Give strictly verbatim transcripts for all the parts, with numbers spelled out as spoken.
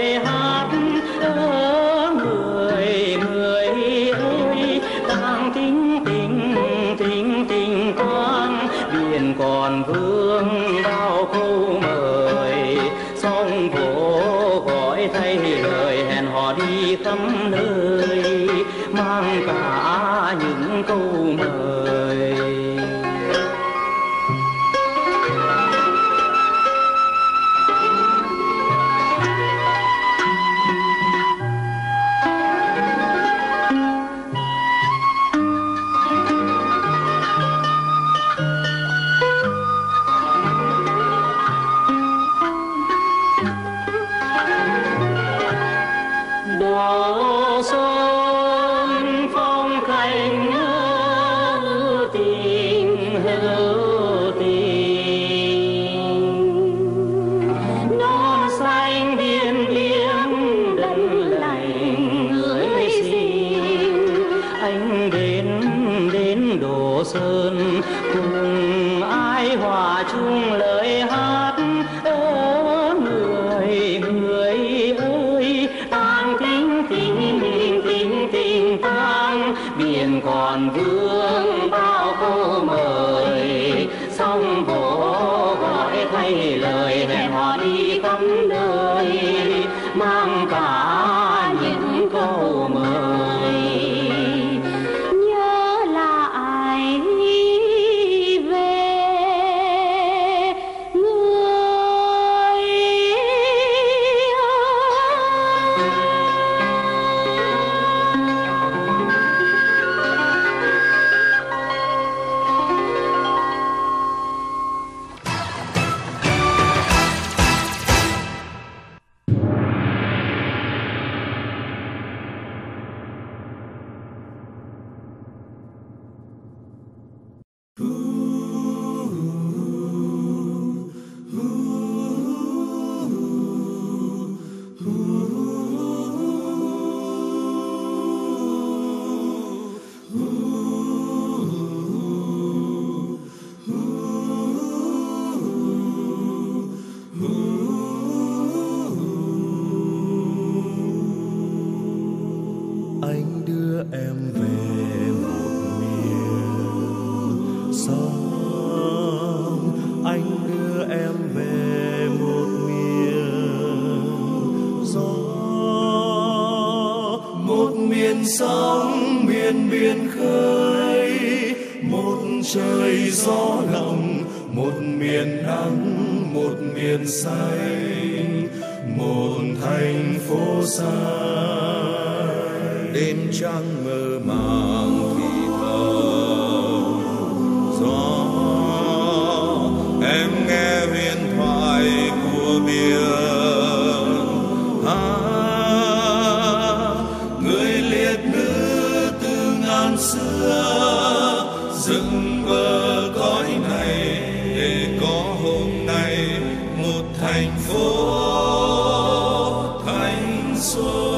lời hát. Ơ người người ơi, đang tính tình tình tình quang, biển còn vương bao câu mời, sông vỗ gọi thay lời hẹn hò đi khắp nơi, mang cả những câu mời. Độ xuân phong cảnh hữu tình hữu tình, non xanh biên biếng đất lành người xin. Anh đến đến Đồ Sơn cùng ai hòa chung lời hát. Ơ người người ơi, tang tính tình tình tình tang, biển còn vương bao câu mời, sông vỗ gọi thay lời hẹn hò đi khắp nơi, mang cả những câu mời. Nhớ là ai về người anh đưa em về một miền sông, anh đưa em về một miền gió, một miền sóng miền biển khơi, một trời gió lòng, một miền nắng, một miền xanh, một thành phố xanh. Đêm trăng mơ màng thì thầm gió, em nghe huyền thoại của biển. À, người liệt nữ từ ngàn xưa dựng bờ cõi này để có hôm nay một thành phố thanh xuân.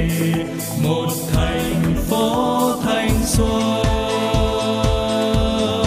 Một thành phố thanh xuân.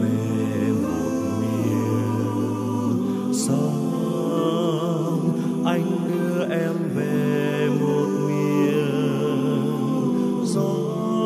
về một miền sông, anh đưa em về một miền gió,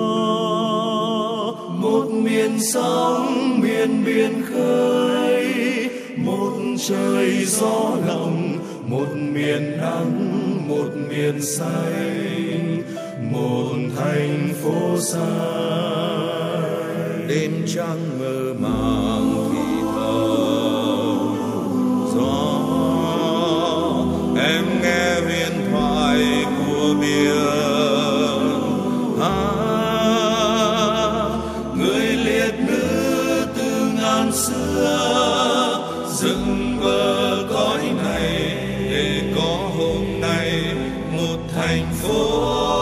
một miền sóng miền biển khơi, một trời gió lộng, một miền nắng, một miền xanh, một thành phố xanh. Đêm trăng mơ màng thì thầm gió, em nghe huyền thoại của biển. À, người liệt nữ từ ngàn xưa dựng bờ cõi này để có hôm nay một thành phố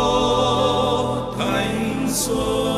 thanh xuân.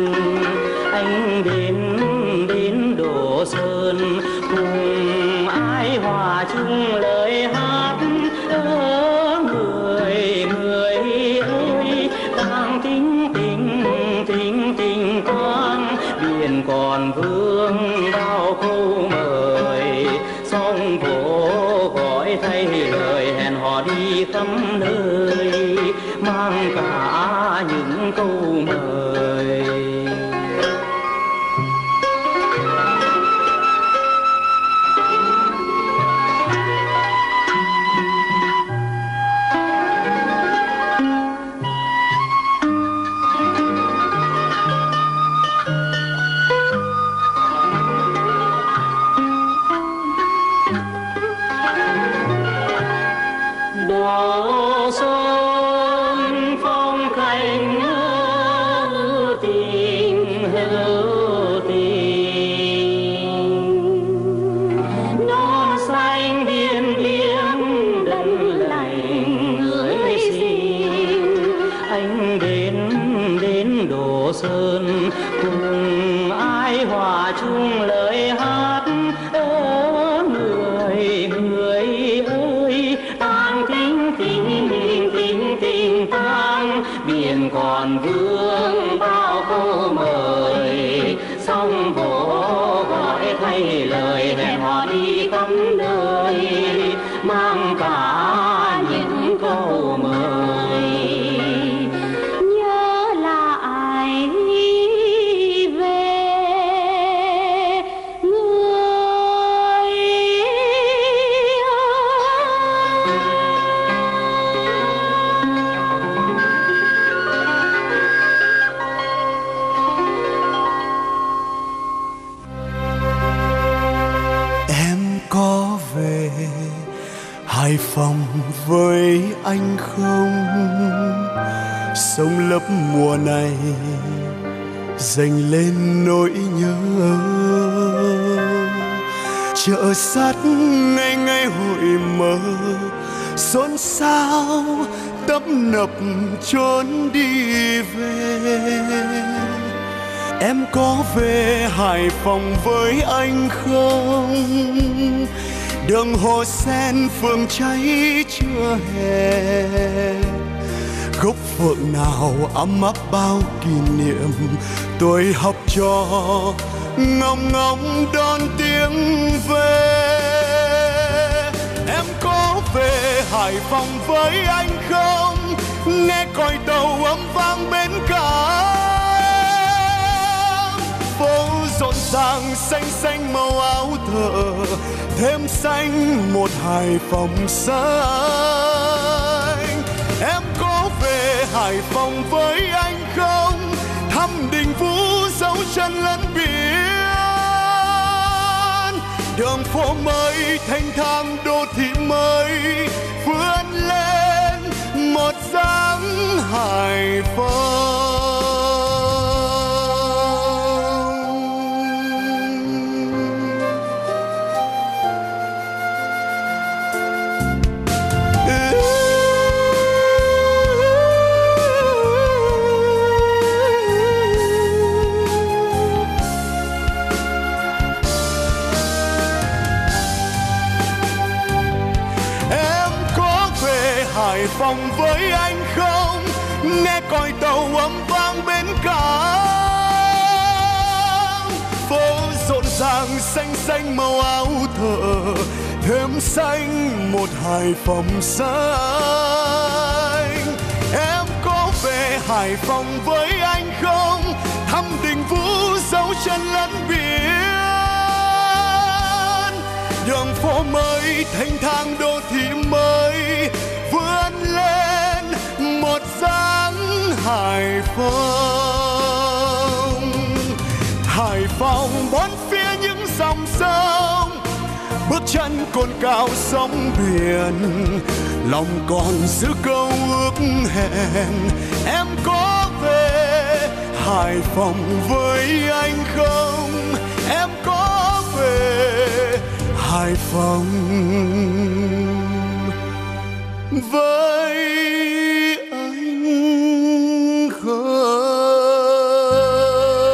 anh đến đến Đồ Sơn cùng ai hòa chung lời hát ơ người người ơi đang thinh tình thinh tình toan biển còn vương bao câu mời sông phố gọi thay lời hẹn hò đi khắp nơi mang cả những câu mời. Đồ Sơn phong cảnh hữu tình hữu tình non xanh biên liếng đất lành ơi xin anh đến đến Đồ Sơn cùng ai hòa chung lời hát ơ người người ơi tang thinh thinh thinh thinh tang biển còn vương bao câu mời sông phố gọi thay lời hẹn hò đi khắp nơi mang cả những câu mời nhớ lại về người Em có về Hải Phòng với anh không? Sông lấp mùa này dâng lên nỗi nhớ. Chợ sắt ngày ngày hội mở xôn xao tấp nập trốn đi về. Em có về Hải Phòng với anh không? Đường Hồ Sen phường cháy chưa hè. Gốc phượng nào ấm áp bao kỷ niệm. Tôi học trò ngóng ngóng đón tiếng về. Em có về Hải Phòng với anh không? Nghe còi tàu ấm vang bên cảng. Phố rộn ràng xanh xanh màu áo thờ, thêm xanh một Hải Phòng xanh. Em có về Hải Phòng với anh không? Thăm Đình Vũ dấu chân lẫn biển. Đường phố mới thanh thang đô thị mới vươn lên một dáng Hải Phòng. Hải Phòng với anh không? Nghe còi tàu ấm vang bên cảng. Phố rộn ràng xanh xanh màu áo thờ, thêm xanh một Hải Phòng xanh. Em có về Hải Phòng với anh không? Thăm Đình Vũ dấu chân lẫn biển. Đường phố mới thanh thang đô thị mới vươn lên một dáng Hải Phòng. Hải Phòng bốn phía những dòng sông, bước chân cồn cào sóng biển. Lòng còn giữ câu ước hẹn. Em có về Hải Phòng với anh không? Em có về Hải Phòng với anh không?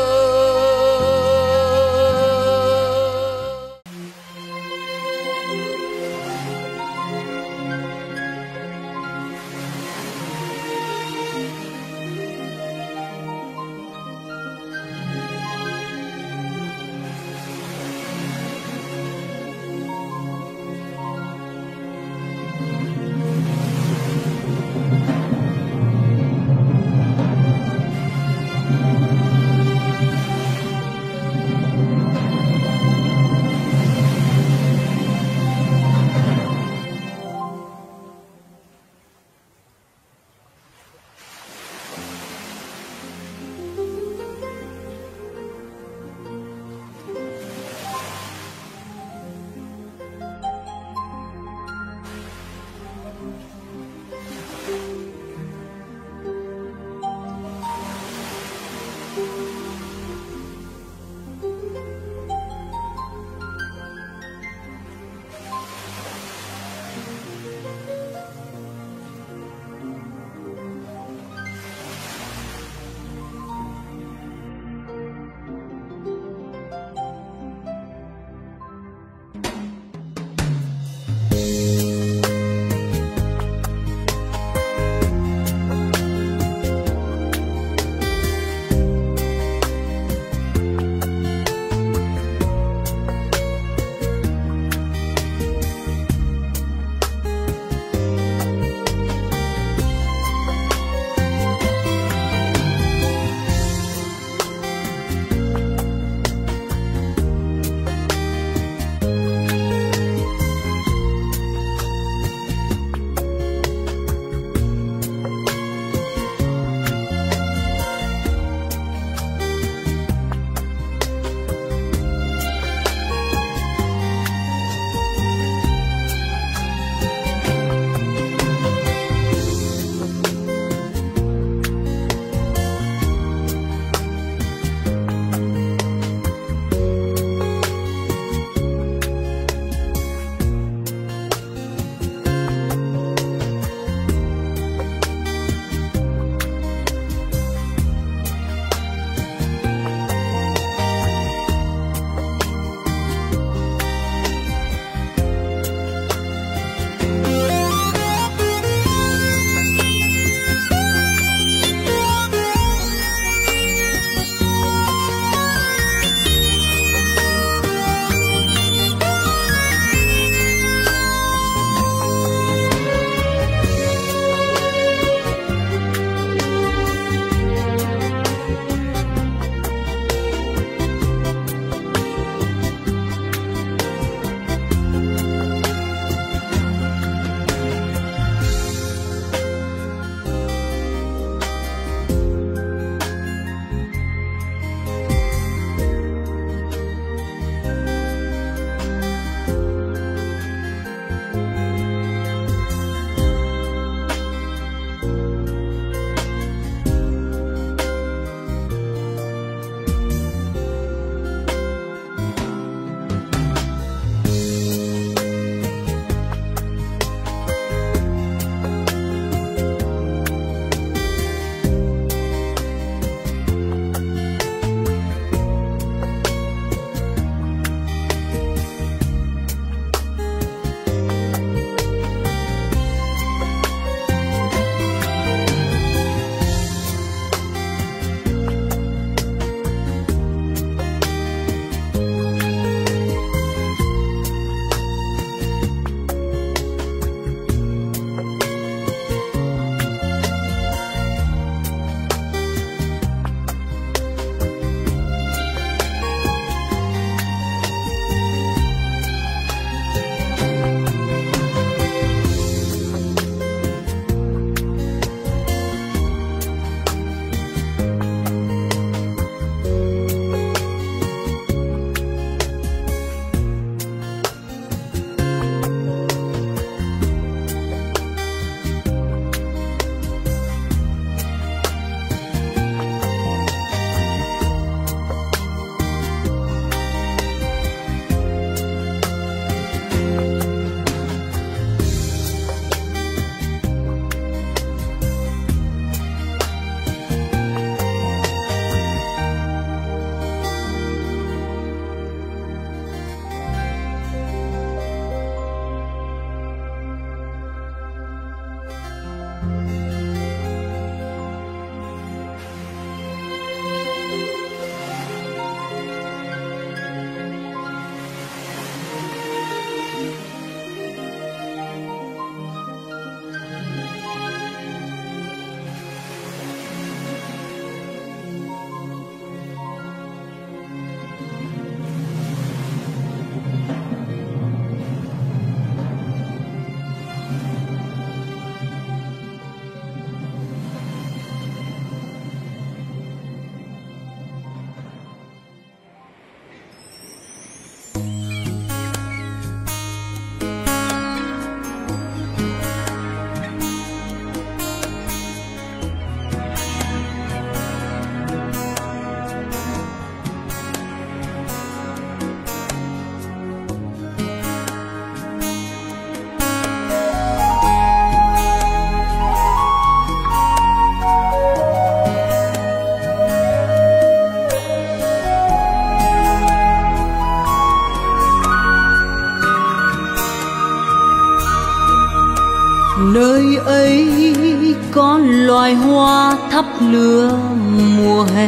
thắp lửa mùa hè.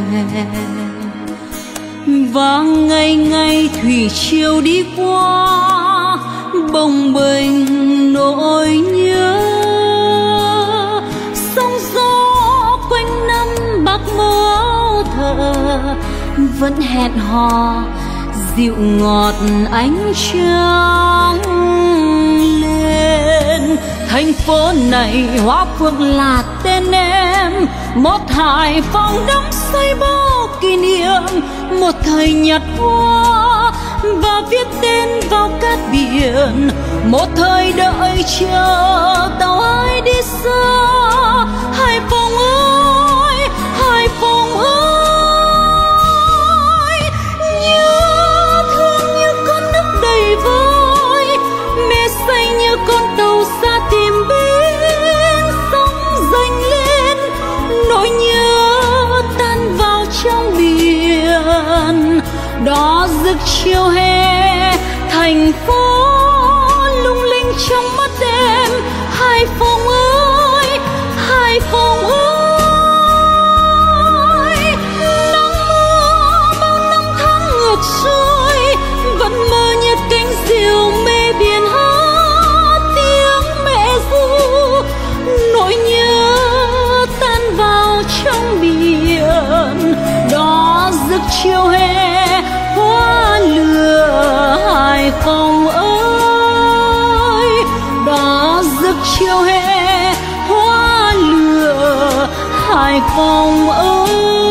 Và ngày ngày thủy triều đi qua, bồng bềnh nỗi nhớ. Sóng gió quanh năm bạc mơ thở, vẫn hẹn hò dịu ngọt ánh trăng lên. Thành phố này Hoa Phượng là tên em, một Hải Phòng đắm say bao kỷ niệm. Một thời nhặt hoa và viết tên vào cát biển, một thời đợi chờ tàu ai đi xa. Hải Phòng ơi, Hải Phòng ơi, nhớ thương như con nước đầy vơi, mê say như con tàu xa tìm bên sóng dâng lên. Nỗi nhớ tan vào trong biển, đó rực chiều hè. Thành phố lung linh trong mắt em. Hải Phòng ơi, Hải Phòng ơi, nắng mưa bao năm tháng ngược xuôi, vẫn mơ như cánh diều mê biển hát tiếng mẹ ru. Nỗi nhớ tan vào trong biển, đó rực chiều hè hoa lửa. Hải Phòng ơi, đó rực chiều hè hoa lửa. Hải Phòng ơi.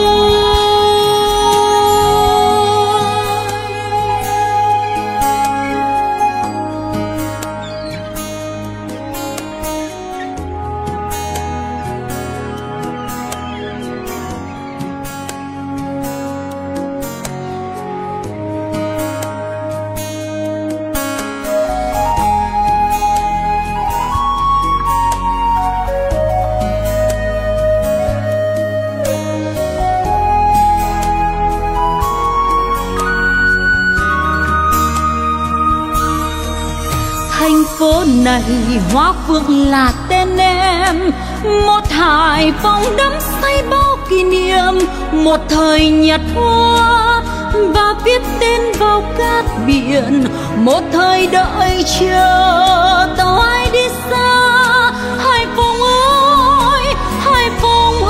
Thành phố này Hoa Phượng là tên em, một Hải Phòng đắm say bao kỷ niệm. Một thời nhặt hoa và viết tên vào cát biển, một thời đợi chờ tàu ai đi xa. Hải Phòng ơi, Hải Phòng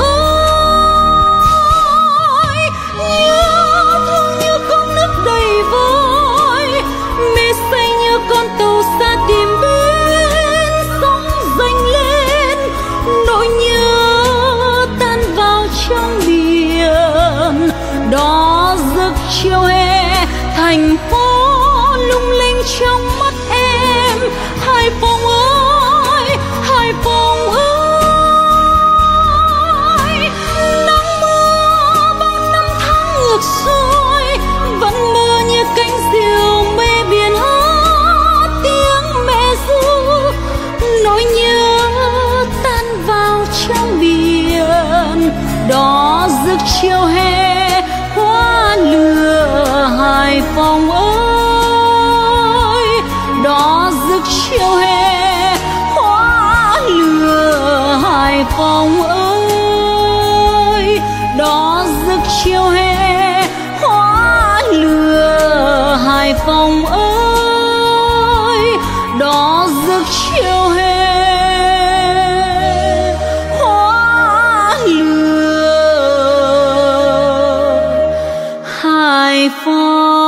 ơi, nhớ thương như con nước đầy vơi, mê say như con tàu xa tìm bên sóng dâng lên. Nỗi nhớ tan vào trong biển, đó rực chiều hè. Thành phố lung linh trong mắt em. Hải Phòng ơi, Hải Phòng ơi, nắng mưa bao năm tháng ngược xuôi, vẫn mơ như cánh diều mê biển hát tiếng mẹ ru. Nỗi nhớ tan vào trong biển, đó rực chiều hè hoa lửa. Hải Phòng ơi, đó rực chiều hè hoa lửa. Hải Phòng ơi, đó rực chiều hè hoa lửa. Hải Phòng ơi, đó rực chiều hè hoa lửa. Hải Phòng.